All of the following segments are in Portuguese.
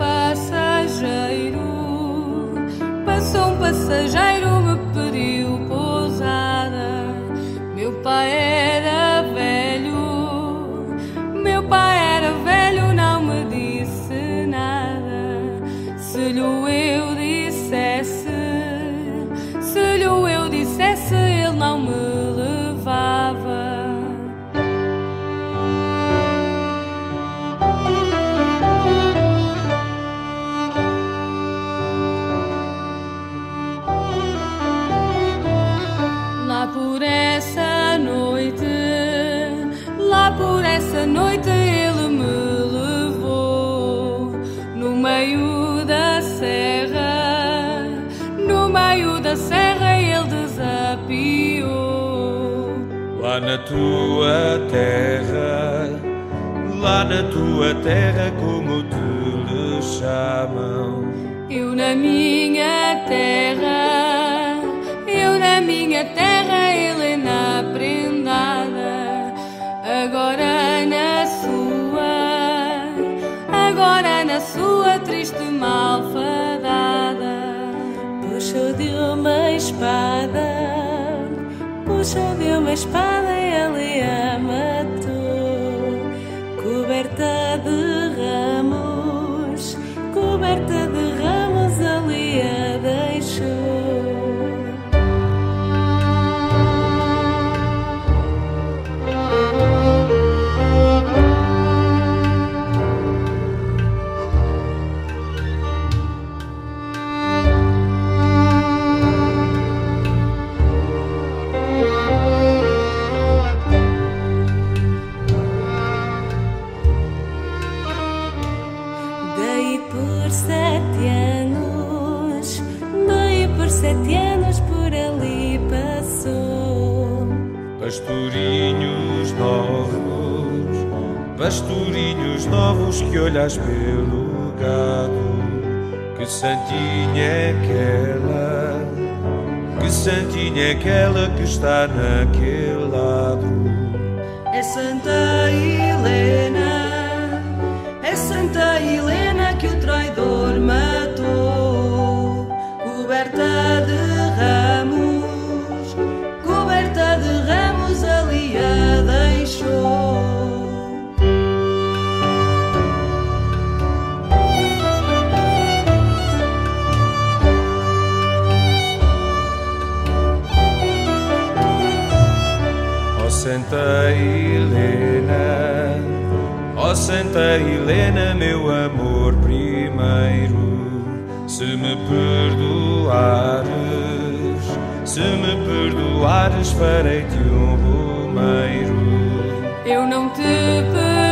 Passou um passageiro, me pediu pousada. Meu pai era velho, não me disse nada. Se lhe eu dissesse, ele não me levava. Lá por essa noite ele me levou no meio da serra, ele desapiou. Lá na tua terra, como te lhe chamam? Eu na minha terra, Helena prendada. Agora na sua triste malfadada. Puxou de uma espada e ele a matou. Coberta de ramos ali a deixou. Daí por 7 anos por ali passou. Pastorinhos novos que olhas pelo gado. Que santinha é aquela que está naquele lado? É Santa Helena que o traidor matou. Coberta de ramos ali a deixou. Ó Santa Helena, meu amor primeiro, se me perdoares, farei-te um romeiro. Eu não te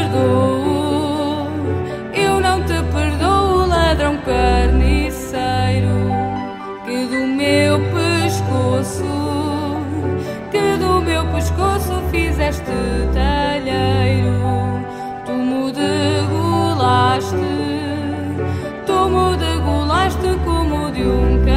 perdoo, ladrão carniceiro, que do meu pescoço fizeste talheiro. Tu me degolaste como de um